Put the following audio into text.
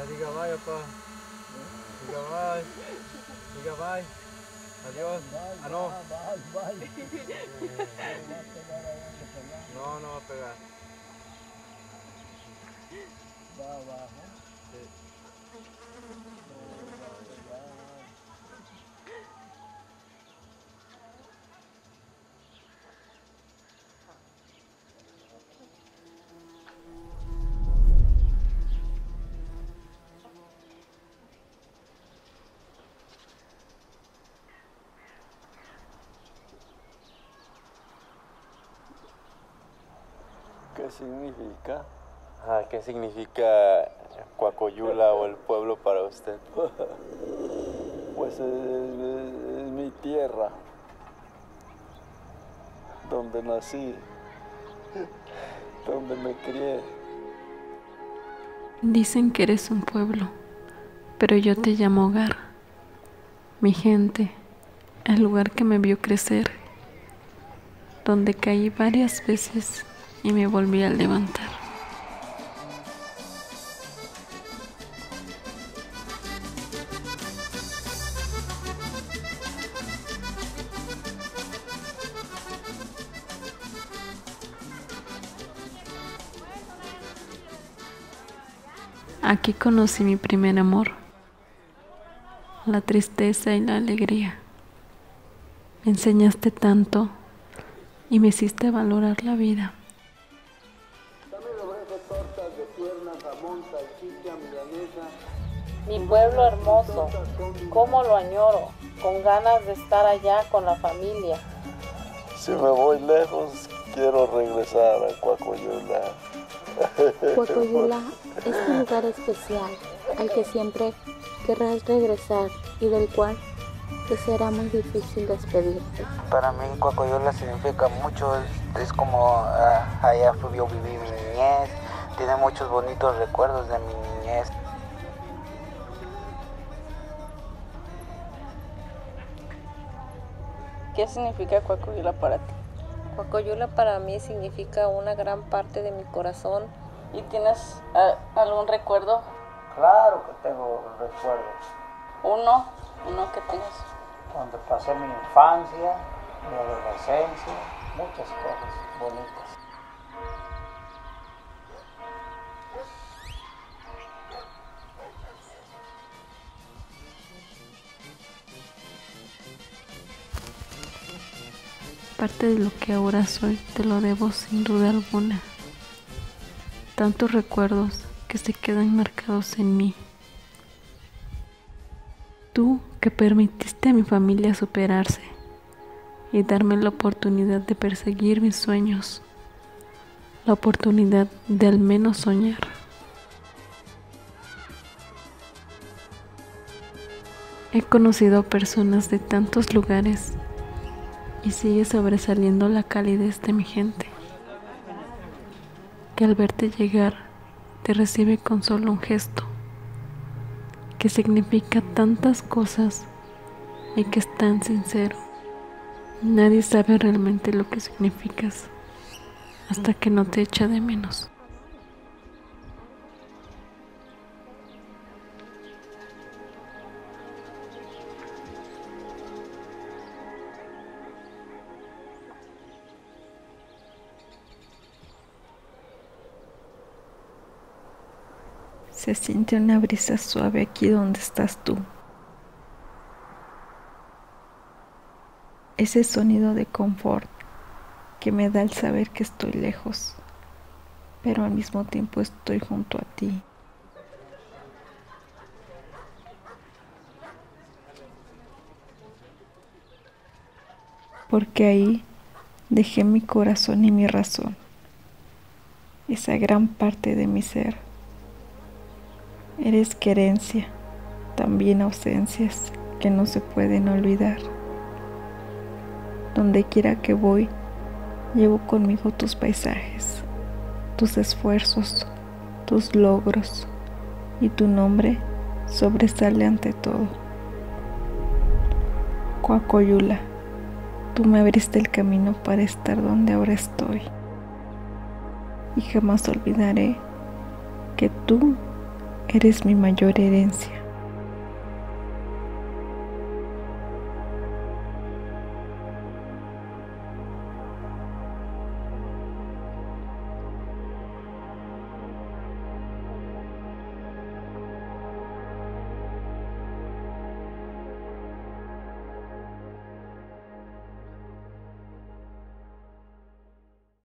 diga bye, papá. Diga bye. Diga bye. Adiós. Ah, no. No, no va a pegar. Va abajo. Sí. ¿Qué significa? ¿Qué significa Coacoyula o el pueblo para usted? Pues es mi tierra, donde nací, donde me crié. Dicen que eres un pueblo, pero yo te llamo hogar. Mi gente, el lugar que me vio crecer, donde caí varias veces y me volví a levantar. Aquí conocí mi primer amor, la tristeza y la alegría. Me enseñaste tanto y me hiciste valorar la vida. Mi pueblo hermoso, cómo lo añoro, con ganas de estar allá con la familia. Si me voy lejos, quiero regresar a Coacoyula. Coacoyula es un lugar especial al que siempre querrás regresar y del cual te será muy difícil despedirte. Para mí Coacoyula significa mucho, es como allá yo viví mi niñez, tiene muchos bonitos recuerdos de mi niñez. ¿Qué significa Coacoyula para ti? Coacoyula para mí significa una gran parte de mi corazón. ¿Y tienes algún recuerdo? Claro que tengo recuerdos. Uno que tengas. Cuando pasé mi infancia, mi adolescencia, muchas cosas bonitas. Parte de lo que ahora soy te lo debo sin duda alguna. Tantos recuerdos que se quedan marcados en mí. Tú que permitiste a mi familia superarse y darme la oportunidad de perseguir mis sueños, la oportunidad de al menos soñar. He conocido a personas de tantos lugares y sigue sobresaliendo la calidez de mi gente, que al verte llegar te recibe con solo un gesto, que significa tantas cosas y que es tan sincero. Nadie sabe realmente lo que significas hasta que no te echa de menos. Se siente una brisa suave aquí donde estás tú. Ese sonido de confort que me da el saber que estoy lejos, pero al mismo tiempo estoy junto a ti. Porque ahí dejé mi corazón y mi razón, esa gran parte de mi ser. Eres querencia, también ausencias que no se pueden olvidar. Donde quiera que voy, llevo conmigo tus paisajes, tus esfuerzos, tus logros, y tu nombre sobresale ante todo. Coacoyula, tú me abriste el camino para estar donde ahora estoy, y jamás olvidaré que tú eres mi mayor herencia.